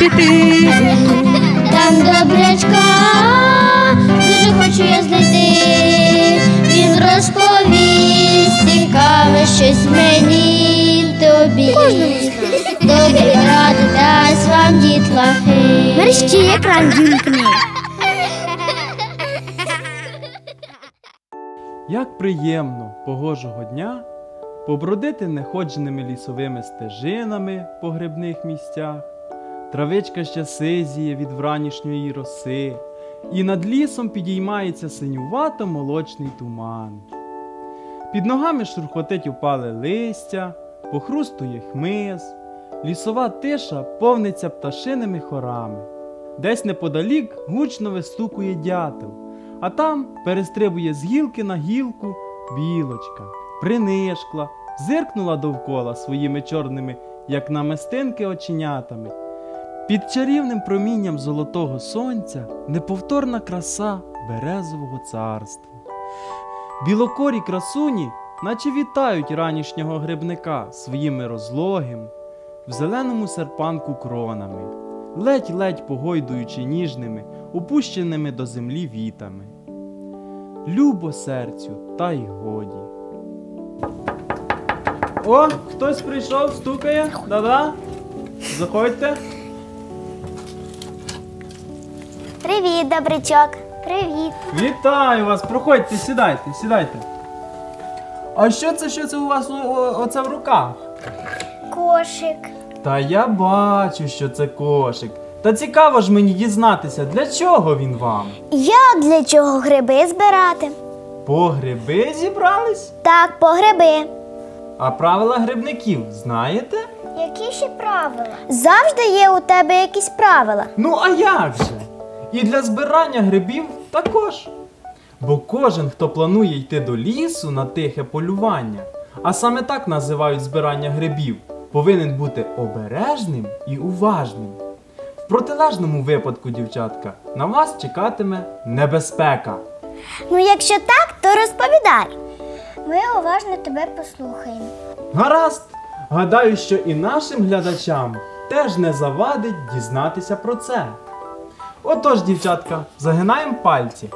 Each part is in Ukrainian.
знайти. Там добрячка, дуже хочу я знайти. Він розповість цікаве щось мені й тобі. Добрі ради дасть вам дітлахи. Мерщій екран вімкни. Як приємно погожого дня побродити неходженими лісовими стежинами по грибних місцях. Травичка ще сизіє від вранішньої роси, і над лісом підіймається синювато-молочний туман. Під ногами шурхотить упале листя, похрустує хмиз, лісова тиша повниться пташиними хорами. Десь неподалік гучно вистукує дятел, а там перестрибує з гілки на гілку білочка. Принишкла, зиркнула довкола своїми чорними, як намистинки, оченятами. Під чарівним промінням золотого сонця неповторна краса березового царства. Білокорі красуні, наче вітають ранішнього грибника своїми розлогим, в зеленому серпанку кронами, ледь-ледь погойдуючи ніжними, опущеними до землі вітами. Любо серцю, та й годі. О, хтось прийшов, стукає, да-да? Заходьте. Привіт, добрячок. Привіт. Вітаю вас, проходьте, сідайте, сідайте. А що це у вас оце в руках? Кошик. Та я бачу, що це кошик. Та цікаво ж мені дізнатися, для чого він вам? Як для чого гриби збирати? По гриби зібрались? Так, по гриби. А правила грибників знаєте? Які ще правила? Завжди є у тебе якісь правила. Ну а як же? І для збирання грибів також. Бо кожен, хто планує йти до лісу на тихе полювання, а саме так називають збирання грибів, повинен бути обережним і уважним. В протилежному випадку, дівчатка, на вас чекатиме небезпека. Ну, якщо так, то розповідай. Ми уважно тебе послухаємо. Гаразд! Гадаю, що і нашим глядачам теж не завадить дізнатися про це. Отож, дівчатка, загинаємо пальці.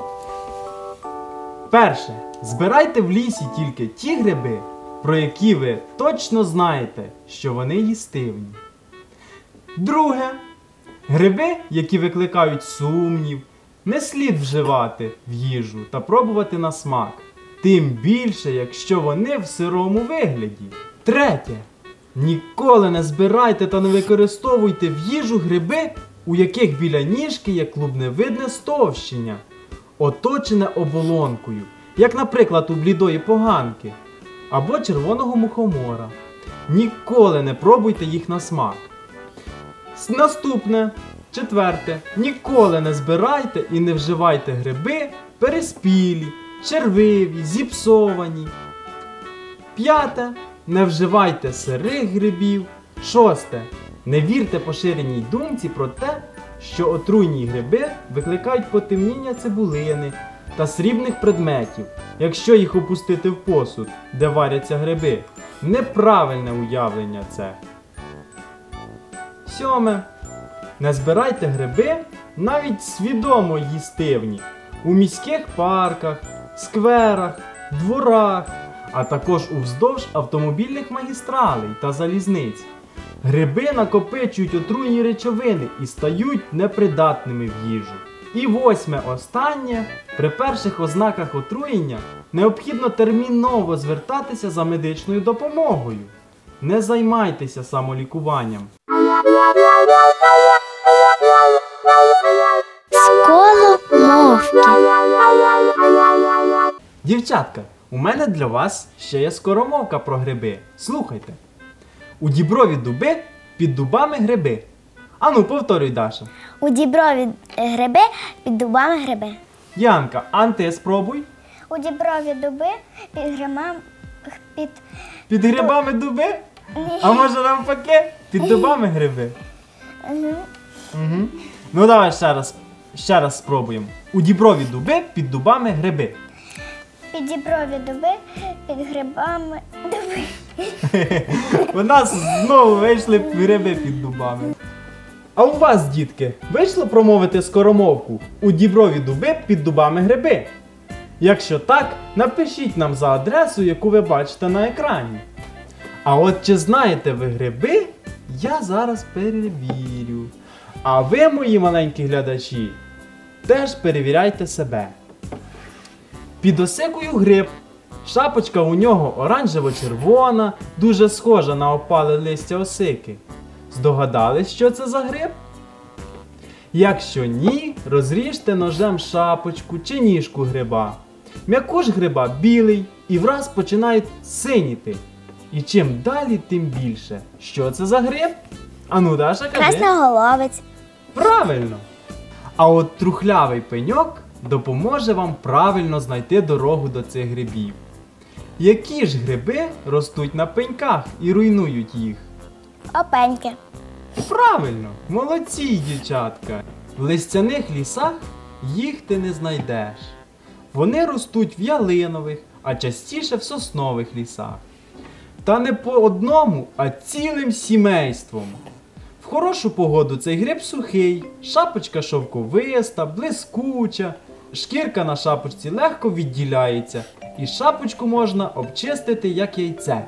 Перше. Збирайте в лісі тільки ті гриби, про які ви точно знаєте, що вони їстивні. Друге. Гриби, які викликають сумнів, не слід вживати в їжу та пробувати на смак. Тим більше, якщо вони в сирому вигляді. Третє. Ніколи не збирайте та не використовуйте в їжу гриби, у яких біля ніжки є клубневидне стовщення, оточене оболонкою, як, наприклад, у блідої поганки або червоного мухомора. Ніколи не пробуйте їх на смак. Наступне, четверте. Ніколи не збирайте і не вживайте гриби переспілі, червиві, зіпсовані. П'яте. Не вживайте сирих грибів. Шосте. Не вірте поширеній думці про те, що отруйні гриби викликають потемніння цибулини та срібних предметів, якщо їх опустити в посуд, де варяться гриби. Неправильне уявлення це. Сьоме. Не збирайте гриби, навіть свідомо їстивні, у міських парках, скверах, дворах, а також уздовж автомобільних магістралей та залізниць. Гриби накопичують отруйні речовини і стають непридатними в їжу. І восьме, останнє. При перших ознаках отруєння необхідно терміново звертатися за медичною допомогою. Не займайтеся самолікуванням. Сколомовки. Дівчатка, у мене для вас ще є скоромовка про гриби. Слухайте. У діброві дуби, під дубами гриби. Ану, повторюй, Даша. У діброві гриби, під дубами гриби. Янка, а ти спробуй. У діброві дуби, під грибами... Під грибами дуби? А може навпаки? Під дубами гриби? Угу. Ну давай ще раз спробуємо. У діброві дуби, під дубами гриби. Під діброві дуби, під грибами дуби. У нас знову вийшли гриби під дубами. А у вас, дітки, вийшло промовити скоромовку «У діброві дуби, під дубами гриби»? Якщо так, напишіть нам за адресу, яку ви бачите на екрані. А от чи знаєте ви гриби, я зараз перевірю. А ви, мої маленькі глядачі, теж перевіряйте себе. Під осикою гриб. Шапочка у нього оранжево-червона, дуже схожа на опале листя осики. Здогадались, що це за гриб? Якщо ні, розріжте ножем шапочку чи ніжку гриба. М'якуш гриба білий і враз починають синіти. І чим далі, тим більше. Що це за гриб? Ану, Даша, кажи. Красноголовець. Правильно! А от трухлявий пеньок допоможе вам правильно знайти дорогу до цих грибів. Які ж гриби ростуть на пеньках і руйнують їх? Опеньки. Правильно! Молодці, дівчатка! В листяних лісах їх ти не знайдеш. Вони ростуть в ялинових, а частіше в соснових лісах. Та не по одному, а цілим сімейством. В хорошу погоду цей гриб сухий, шапочка шовковиста, блискуча, шкірка на шапочці легко відділяється, і шапочку можна обчистити як яйце.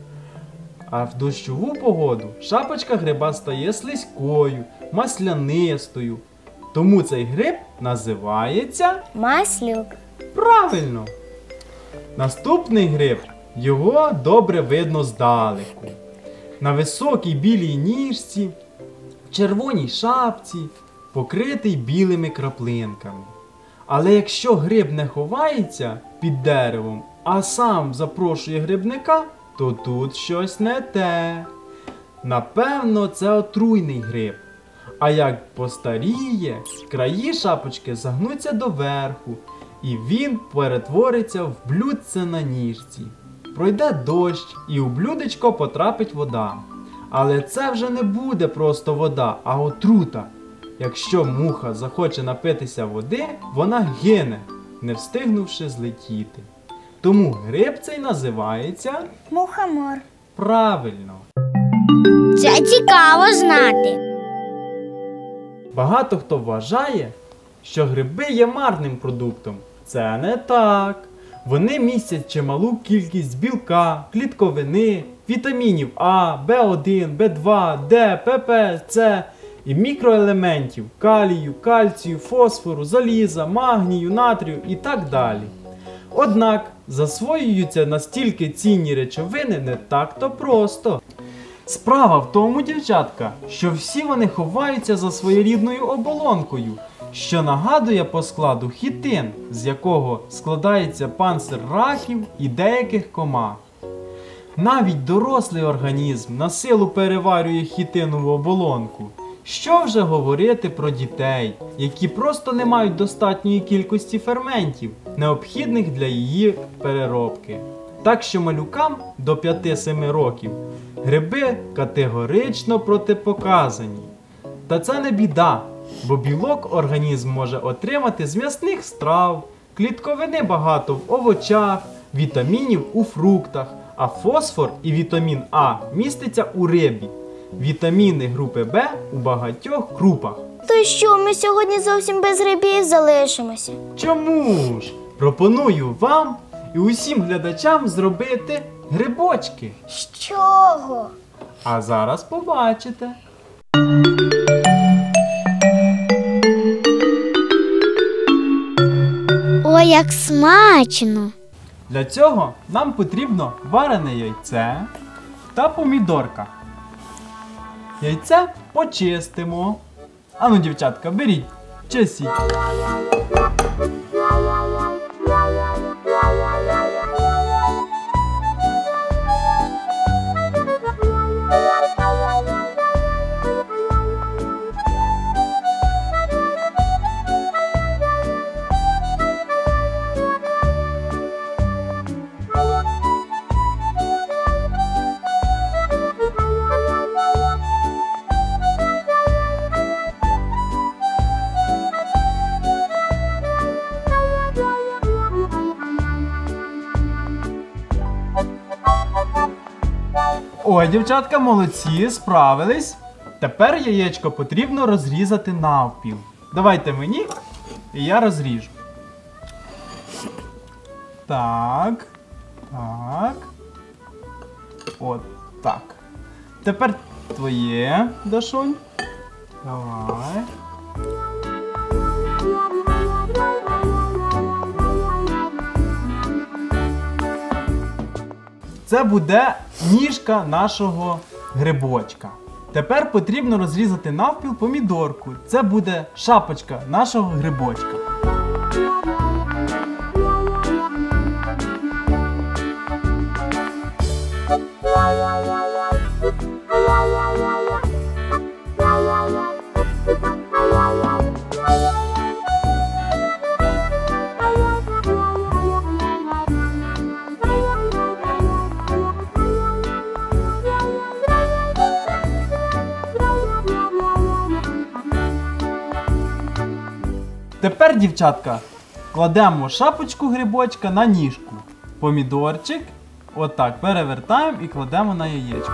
А в дощову погоду шапочка гриба стає слизькою, маслянистою. Тому цей гриб називається... Маслюк. Правильно! Наступний гриб, його добре видно здалеку. На високій білій ніжці, в червоній шапці, покритий білими краплинками. Але якщо гриб не ховається під деревом, а сам запрошує грибника, то тут щось не те. Напевно, це отруйний гриб. А як постаріє, краї шапочки загнуться доверху, і він перетвориться в блюдце на ніжці. Пройде дощ, і у блюдечко потрапить вода. Але це вже не буде просто вода, а отрута. Якщо муха захоче напитися води, вона гине, не встигнувши злетіти. Тому гриб цей називається... Мухомор. Правильно. Це цікаво знати. Багато хто вважає, що гриби є марним продуктом. Це не так. Вони містять чималу кількість білка, клітковини, вітамінів А, В1, В2, Д, ПП, С і мікроелементів калію, кальцію, фосфору, заліза, магнію, натрію і так далі. Однак засвоюються настільки цінні речовини не так-то просто. Справа в тому, дівчатка, що всі вони ховаються за своєрідною оболонкою, що нагадує по складу хітин, з якого складається панцир раків і деяких комах. Навіть дорослий організм на силу переварює хітинову оболонку. Що вже говорити про дітей, які просто не мають достатньої кількості ферментів, необхідних для її переробки. Так що малюкам до 5-7 років гриби категорично протипоказані. Та це не біда, бо білок організм може отримати з м'ясних страв, клітковини багато в овочах, вітамінів у фруктах, а фосфор і вітамін А міститься у рибі. Вітаміни групи Б у багатьох крупах. То що, ми сьогодні зовсім без грибів залишимося? Чому ж? Пропоную вам і усім глядачам зробити грибочки. З чого? А зараз побачите. Ой, як смачно! Для цього нам потрібно варене яйце та помідорка. Яйце почистимо. Ану, дівчатка, беріть, чистіть. Ой, дівчатка, молодці, справились. Тепер яєчко потрібно розрізати навпіл. Давайте мені, і я розріжу. Так. Так. От так. Тепер твоє, Дашунь. Давай. Це буде ніжка нашого грибочка. Тепер потрібно розрізати навпіл помідорку. Це буде шапочка нашого грибочка. Тепер, дівчатка, кладемо шапочку грибочка на ніжку. Помідорчик, отак, перевертаємо і кладемо на яєчко.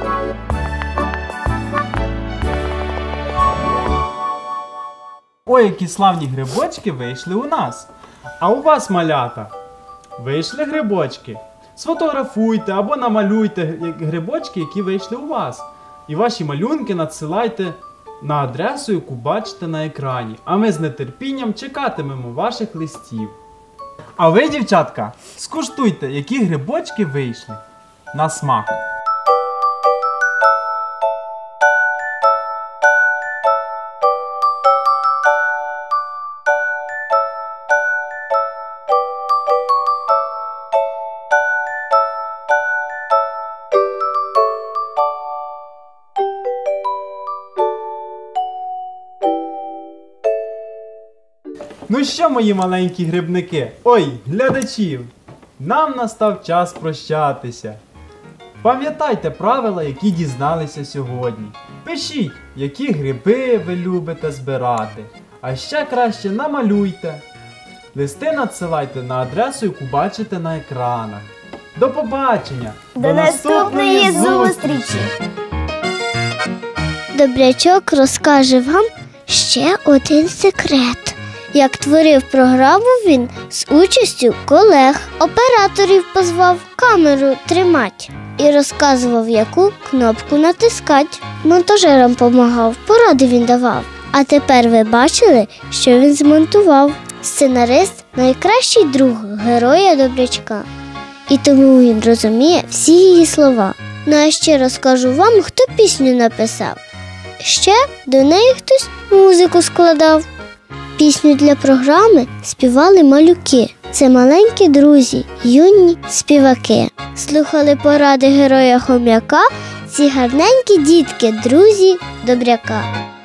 Ой, які славні грибочки вийшли у нас. А у вас, малята, вийшли грибочки? Сфотографуйте або намалюйте грибочки, які вийшли у вас. І ваші малюнки надсилайте на адресу, яку бачите на екрані. А ми з нетерпінням чекатимемо ваших листів. А ви, дівчатка, скуштуйте, які грибочки вийшли на смак. Ну що, мої маленькі грибники? Ой, глядачів! Нам настав час прощатися. Пам'ятайте правила, які дізналися сьогодні. Пишіть, які гриби ви любите збирати. А ще краще намалюйте. Листи надсилайте на адресу, яку бачите на екранах. До побачення! До наступної зустрічі! Добрячок розкаже вам ще один секрет. Як творив програму він з участю колег, операторів позвав камеру тримати і розказував, яку кнопку натискати. Монтажерам помагав, поради він давав. А тепер ви бачили, що він змонтував. Сценарист – найкращий друг героя Добрячка. І тому він розуміє всі її слова. Ну а ще розкажу вам, хто пісню написав. Ще до неї хтось музику складав. Пісню для програми співали малюки. Це маленькі друзі, юні співаки. Слухали поради героя Хом'яка ці гарненькі дітки, друзі Добряка.